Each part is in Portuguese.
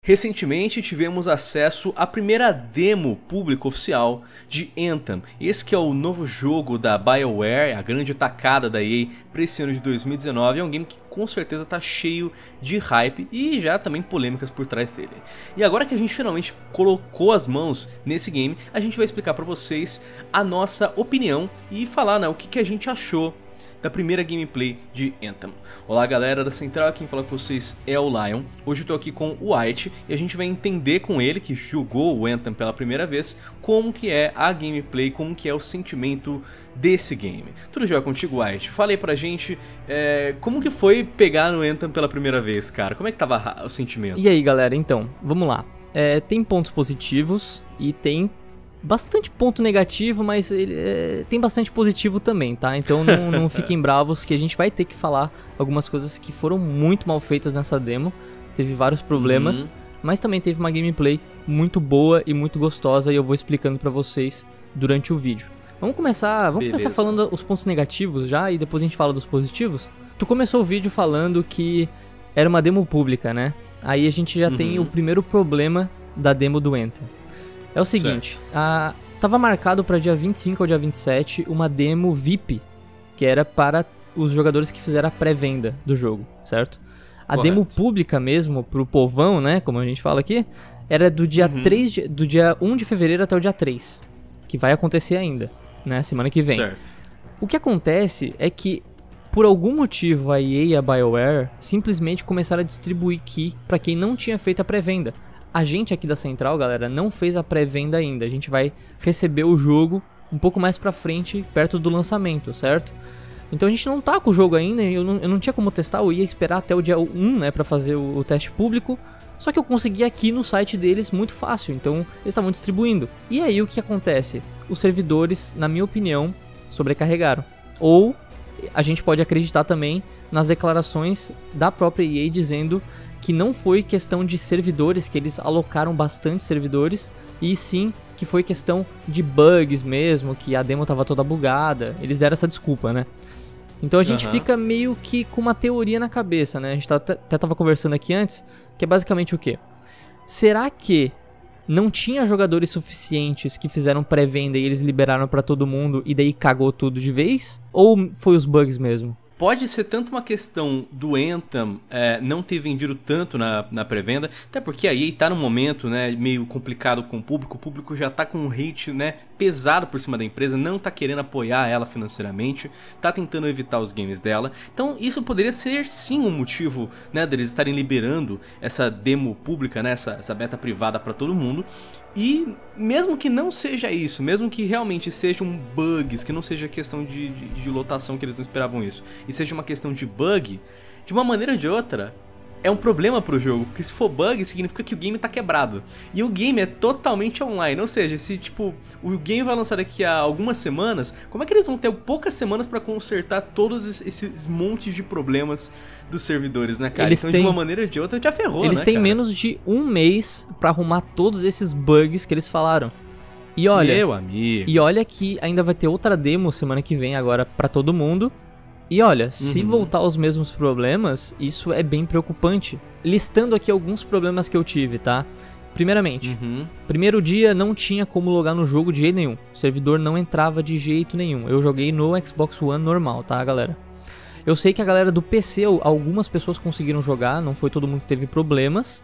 Recentemente tivemos acesso à primeira demo pública oficial de Anthem. Esse que é o novo jogo da BioWare, a grande tacada da EA para esse ano de 2019. É um game que com certeza está cheio de hype e já também polêmicas por trás dele. E agora que a gente finalmente colocou as mãos nesse game, a gente vai explicar para vocês a nossa opinião e falar, né, o que a gente achou da primeira gameplay de Anthem. Olá galera da Central, quem fala com vocês é o Lion. Hoje eu tô aqui com o White e a gente vai entender com ele, que jogou o Anthem pela primeira vez, como que é a gameplay, como que é o sentimento desse game. Tudo jóia contigo, White? Fala aí pra gente como que foi pegar no Anthem pela primeira vez, cara? Como é que tava o sentimento? E aí galera, então, vamos lá. Tem pontos positivos e tem bastante ponto negativo, mas tem bastante positivo também, tá? Então não fiquem bravos que a gente vai ter que falar algumas coisas que foram muito mal feitas nessa demo. Teve vários problemas, mas também teve uma gameplay muito boa e muito gostosa e eu vou explicando pra vocês durante o vídeo. Vamos começar falando os pontos negativos já e depois a gente fala dos positivos? Tu começou o vídeo falando que era uma demo pública, né? Aí a gente já tem o primeiro problema da demo do Anthem. É o seguinte, tava marcado para dia 25 ou dia 27 uma demo VIP, que era para os jogadores que fizeram a pré-venda do jogo, certo? A demo pública mesmo, pro povão, né, como a gente fala aqui, era do dia, do dia 1 de fevereiro até o dia 3, que vai acontecer ainda, né, semana que vem. Certo. O que acontece é que, por algum motivo, a EA e a BioWare simplesmente começaram a distribuir key para quem não tinha feito a pré-venda. A gente aqui da Central, galera, não fez a pré-venda ainda. A gente vai receber o jogo um pouco mais pra frente, perto do lançamento, certo? Então a gente não tá com o jogo ainda, eu não tinha como testar, eu ia esperar até o dia 1, né, pra fazer o teste público. Só que eu consegui aqui no site deles muito fácil, então eles estavam distribuindo. E aí o que acontece? Os servidores, na minha opinião, sobrecarregaram. Ou a gente pode acreditar também nas declarações da própria EA dizendo que não foi questão de servidores, que eles alocaram bastante servidores, e sim que foi questão de bugs mesmo, que a demo tava toda bugada. Eles deram essa desculpa, né? Então a gente fica meio que com uma teoria na cabeça, né? A gente até tava conversando aqui antes, que é basicamente o quê? Será que não tinha jogadores suficientes que fizeram pré-venda e eles liberaram pra todo mundo e daí cagou tudo de vez? Ou foi os bugs mesmo? Pode ser tanto uma questão do Anthem não ter vendido tanto na pré-venda, até porque a EA tá num momento, né, meio complicado com o público já tá com um hate, né, pesado por cima da empresa, não tá querendo apoiar ela financeiramente, tá tentando evitar os games dela. Então isso poderia ser sim um motivo, né, deles estarem liberando essa demo pública, né, essa beta privada para todo mundo. E mesmo que não seja isso, mesmo que realmente sejam bugs, que não seja questão de lotação que eles não esperavam isso, e seja uma questão de bug, de uma maneira ou de outra, é um problema pro jogo, porque se for bug significa que o game tá quebrado. E o game é totalmente online, ou seja, se tipo, o game vai lançar daqui a algumas semanas, como é que eles vão ter poucas semanas pra consertar todos esses montes de problemas dos servidores, né, cara? Então de uma maneira ou de outra já ferrou, né, Eles têm menos de um mês pra arrumar todos esses bugs que eles falaram. E olha, meu amigo. E olha que ainda vai ter outra demo semana que vem agora pra todo mundo. E olha, se voltar aos mesmos problemas, isso é bem preocupante. Listando aqui alguns problemas que eu tive, tá? Primeiramente, primeiro dia não tinha como logar no jogo de jeito nenhum. O servidor não entrava de jeito nenhum. Eu joguei no Xbox One normal, tá, galera? Eu sei que a galera do PC, algumas pessoas conseguiram jogar, não foi todo mundo que teve problemas.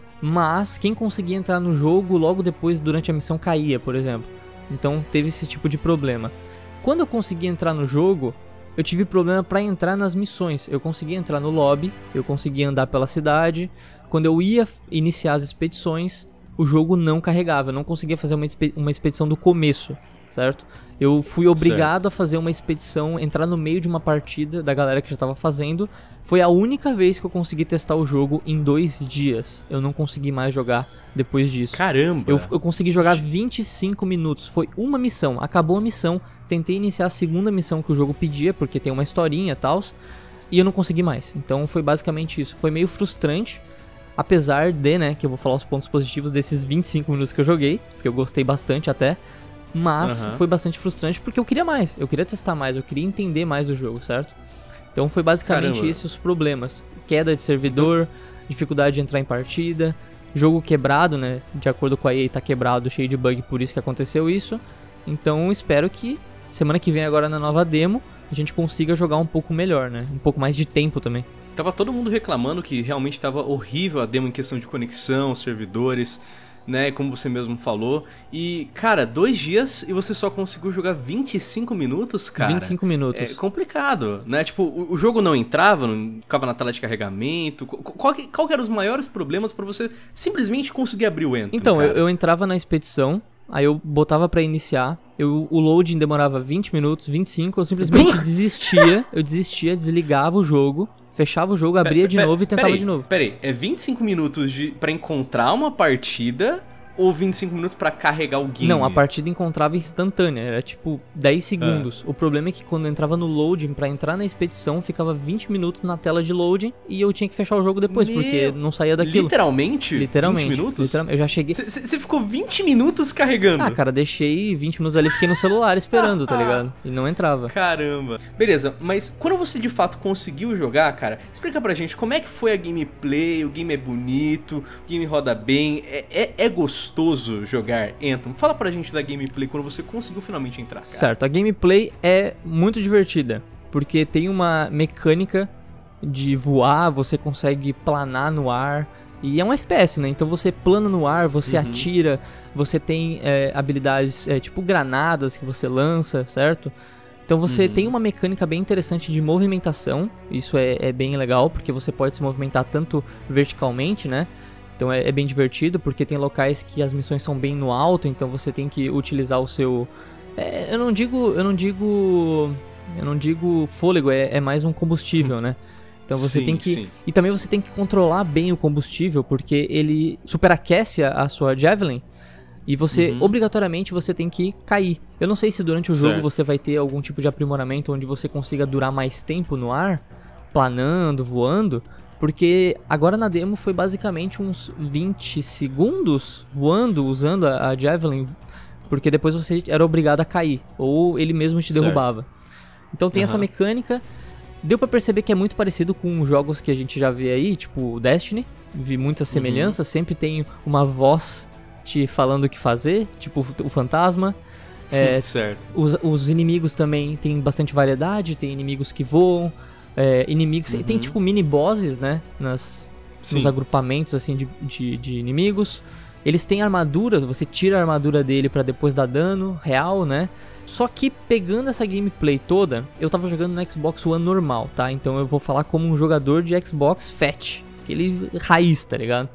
Mas quem conseguia entrar no jogo logo depois, durante a missão, caía, por exemplo. Então teve esse tipo de problema. Quando eu consegui entrar no jogo, eu tive problema para entrar nas missões. Eu conseguia entrar no lobby, eu conseguia andar pela cidade. Quando eu ia iniciar as expedições, o jogo não carregava. Eu não conseguia fazer uma expedição do começo, certo? Eu fui obrigado a fazer uma expedição, entrar no meio de uma partida da galera que já estava fazendo. Foi a única vez que eu consegui testar o jogo em 2 dias. Eu não consegui mais jogar depois disso. Caramba! Eu consegui jogar 25 minutos. Foi uma missão. Acabou a missão. Tentei iniciar a segunda missão que o jogo pedia, porque tem uma historinha e tal. E eu não consegui mais. Então foi basicamente isso. Foi meio frustrante. Apesar de, né, que eu vou falar os pontos positivos desses 25 minutos que eu joguei. Porque eu gostei bastante até. Mas foi bastante frustrante porque eu queria mais. Eu queria testar mais. Eu queria entender mais do jogo, certo? Então foi basicamente esses os problemas. Queda de servidor, dificuldade de entrar em partida. Jogo quebrado, né? De acordo com a EA, tá quebrado, cheio de bug, por isso que aconteceu isso. Então espero que semana que vem, agora na nova demo, a gente consiga jogar um pouco melhor, né? Um pouco mais de tempo também. Tava todo mundo reclamando que realmente tava horrível a demo em questão de conexão, servidores, né, como você mesmo falou. E, cara, 2 dias e você só conseguiu jogar 25 minutos, cara? 25 minutos. É complicado, né? Tipo, o jogo não entrava, não ficava na tela de carregamento. Qual que eram os maiores problemas pra você simplesmente conseguir abrir o Anthem? Então, eu entrava na expedição, aí eu botava pra iniciar, o loading demorava 20 minutos, 25, eu simplesmente desistia, desligava o jogo, fechava o jogo, abria de novo e tentava de novo. Peraí, é 25 minutos pra encontrar uma partida ou 25 minutos pra carregar o game? Não, a partida encontrava instantânea, era tipo 10 segundos. O problema é que quando eu entrava no loading pra entrar na expedição, ficava 20 minutos na tela de loading e eu tinha que fechar o jogo depois, porque não saía daquilo. Literalmente? Literalmente. 20 minutos? Eu já cheguei... Você ficou 20 minutos carregando? Ah, cara, deixei 20 minutos ali, fiquei no celular esperando, tá ligado? E não entrava. Caramba. Beleza, mas quando você de fato conseguiu jogar, cara, explica pra gente como é que foi a gameplay, o game é bonito, o game roda bem, é gostoso jogar Anthem? Fala pra gente da gameplay quando você conseguiu finalmente entrar, cara. Certo, a gameplay é muito divertida, porque tem uma mecânica de voar, você consegue planar no ar, e é um FPS, né? Então você plana no ar, você atira, você tem habilidades tipo granadas que você lança, certo? Então você tem uma mecânica bem interessante de movimentação, isso é bem legal, porque você pode se movimentar tanto verticalmente, né? Então é bem divertido, porque tem locais que as missões são bem no alto, então você tem que utilizar o seu... Eu não digo fôlego, é mais um combustível, né? Então você tem que... Sim. E também você tem que controlar bem o combustível, porque ele superaquece a sua Javelin, e você, obrigatoriamente, você tem que cair. Eu não sei se durante o jogo você vai ter algum tipo de aprimoramento onde você consiga durar mais tempo no ar, planando, voando... Porque agora na demo foi basicamente uns 20 segundos voando, usando a Javelin, porque depois você era obrigado a cair, ou ele mesmo te derrubava. Então tem essa mecânica, deu pra perceber que é muito parecido com jogos que a gente já vê aí, tipo Destiny, vi muitas semelhanças, sempre tem uma voz te falando o que fazer, tipo o fantasma. Certo. Os inimigos também tem bastante variedade, tem inimigos que voam, inimigos, tem tipo mini bosses, né, nos agrupamentos assim de inimigos. Eles têm armaduras, você tira a armadura dele pra depois dar dano real, né? Só que pegando essa gameplay toda, eu tava jogando no Xbox One normal, tá? Então eu vou falar como um jogador de Xbox Fat, aquele raiz, tá ligado?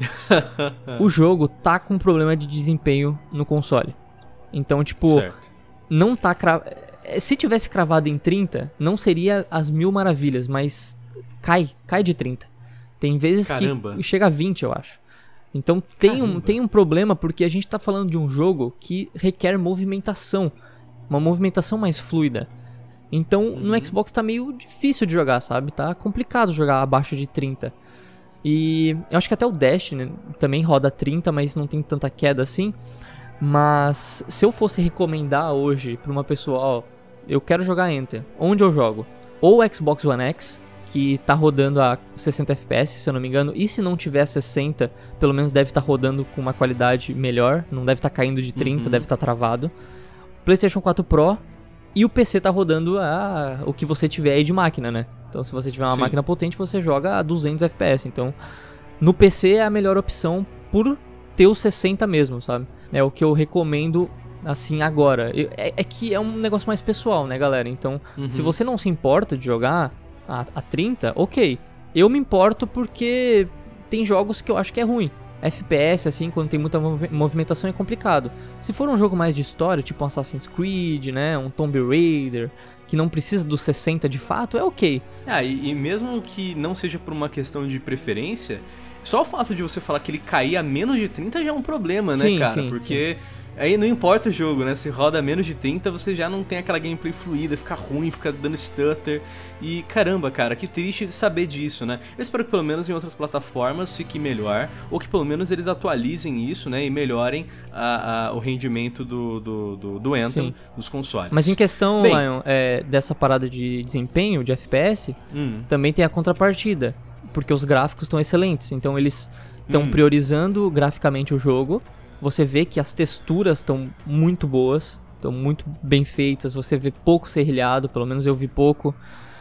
O jogo tá com problema de desempenho no console. Então, tipo, não tá se tivesse cravado em 30, não seria as mil maravilhas, mas cai de 30. Tem vezes que chega a 20, eu acho. Então tem um problema, porque a gente tá falando de um jogo que requer movimentação, uma movimentação mais fluida. Então no Xbox tá meio difícil de jogar, sabe? Tá complicado jogar abaixo de 30. E eu acho que até o Destiny também roda 30, mas não tem tanta queda assim. Mas se eu fosse recomendar hoje pra uma pessoa, ó, eu quero jogar Anthem, onde eu jogo? Ou o Xbox One X, que tá rodando a 60 FPS, se eu não me engano, e se não tiver 60, pelo menos deve estar rodando com uma qualidade melhor, não deve estar caindo de 30, deve estar travado. PlayStation 4 Pro, e o PC tá rodando o que você tiver aí de máquina, né? Então se você tiver uma máquina potente, você joga a 200 FPS, então no PC é a melhor opção por ter os 60 mesmo, sabe? É o que eu recomendo assim agora. É que é um negócio mais pessoal, né, galera? Então, se você não se importa de jogar a 30, ok. Eu me importo porque tem jogos que eu acho que é ruim. FPS, assim, quando tem muita movimentação é complicado. Se for um jogo mais de história, tipo um Assassin's Creed, né, um Tomb Raider, que não precisa dos 60 de fato, é ok. E mesmo que não seja por uma questão de preferência, só o fato de você falar que ele cair a menos de 30 já é um problema, né, cara? Sim, porque aí não importa o jogo, né? Se roda a menos de 30, você já não tem aquela gameplay fluida, fica ruim, fica dando stutter. E caramba, cara, que triste saber disso, né? Eu espero que pelo menos em outras plataformas fique melhor, ou que pelo menos eles atualizem isso, né? E melhorem o rendimento do Anthem nos consoles. Mas em questão, Lion, dessa parada de desempenho, de FPS, também tem a contrapartida. Porque os gráficos estão excelentes, então eles estão priorizando graficamente o jogo. Você vê que as texturas estão muito boas, estão muito bem feitas. Você vê pouco serrilhado, pelo menos eu vi pouco.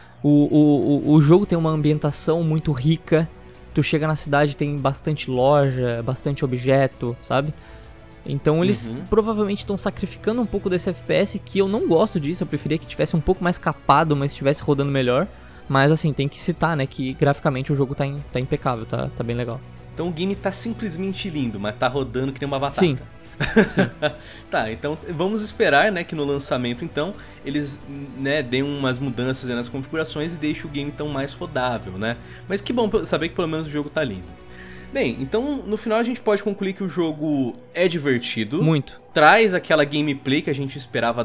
O jogo tem uma ambientação muito rica. Tu chega na cidade, tem bastante loja, bastante objeto, sabe? Então eles provavelmente estão sacrificando um pouco desse FPS, que eu não gosto disso. Eu preferia que tivesse um pouco mais capado, mas estivesse rodando melhor. Mas assim, tem que citar, né, que graficamente o jogo tá impecável, tá bem legal. Então o game tá simplesmente lindo, mas tá rodando que nem uma batata. Sim. Sim. Tá, então vamos esperar, né, que no lançamento então eles, né, deem umas mudanças nas configurações e deixem o game então mais rodável, né? Mas que bom saber que pelo menos o jogo tá lindo. Bem, então no final a gente pode concluir que o jogo é divertido. Muito. Traz aquela gameplay que a gente esperava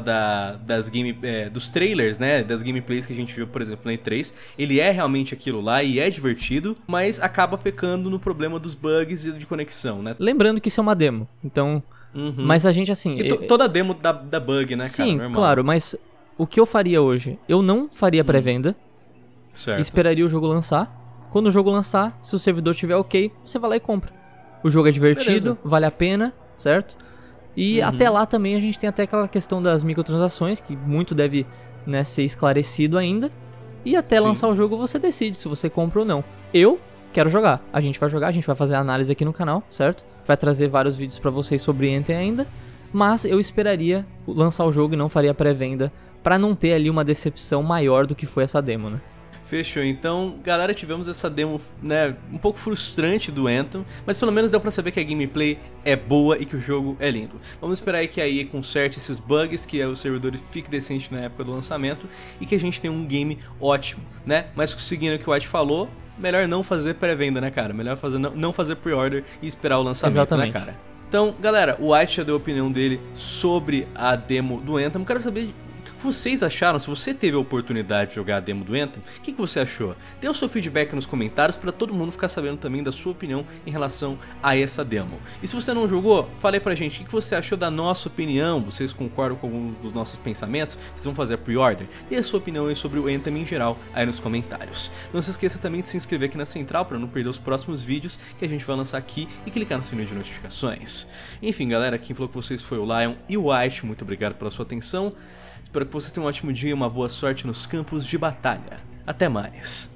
dos trailers, né? Das gameplays que a gente viu, por exemplo, na E3. Ele é realmente aquilo lá e é divertido, mas acaba pecando no problema dos bugs e de conexão, né? Lembrando que isso é uma demo, então... Mas a gente, assim... Toda demo dá bug, né, sim, cara? Normal. Claro, mas o que eu faria hoje? Eu não faria pré-venda. Certo. Esperaria o jogo lançar. Quando o jogo lançar, se o servidor estiver ok, você vai lá e compra. O jogo é divertido, beleza, vale a pena, certo? E até lá também a gente tem até aquela questão das microtransações, que muito deve, né, ser esclarecido ainda. E até lançar o jogo você decide se você compra ou não. Eu quero jogar. A gente vai jogar, a gente vai fazer análise aqui no canal, certo? Vai trazer vários vídeos pra vocês sobre Anthem ainda. Mas eu esperaria lançar o jogo e não faria pré-venda, pra não ter ali uma decepção maior do que foi essa demo, né? Fechou, então, galera, tivemos essa demo, né, um pouco frustrante do Anthem, mas pelo menos deu pra saber que a gameplay é boa e que o jogo é lindo. Vamos esperar aí que a EA conserte esses bugs, que o servidor fique decente na época do lançamento e que a gente tenha um game ótimo, né? Mas seguindo o que o White falou, melhor não fazer pré-venda, né, cara? Melhor não fazer pre-order e esperar o lançamento, exatamente, né, cara? Então, galera, o White já deu a opinião dele sobre a demo do Anthem. Quero saber o que vocês acharam. Se você teve a oportunidade de jogar a demo do Anthem, o que você achou? Dê o seu feedback nos comentários para todo mundo ficar sabendo também da sua opinião em relação a essa demo. E se você não jogou, fale aí pra gente o que você achou da nossa opinião. Vocês concordam com alguns dos nossos pensamentos? Vocês vão fazer a pre-order? Dê a sua opinião aí sobre o Anthem em geral aí nos comentários. Não se esqueça também de se inscrever aqui na Central para não perder os próximos vídeos que a gente vai lançar aqui e clicar no sininho de notificações. Enfim, galera, quem falou com vocês foi o Lion e o White. Muito obrigado pela sua atenção. Espero que vocês tenham um ótimo dia e uma boa sorte nos campos de batalha. Até mais!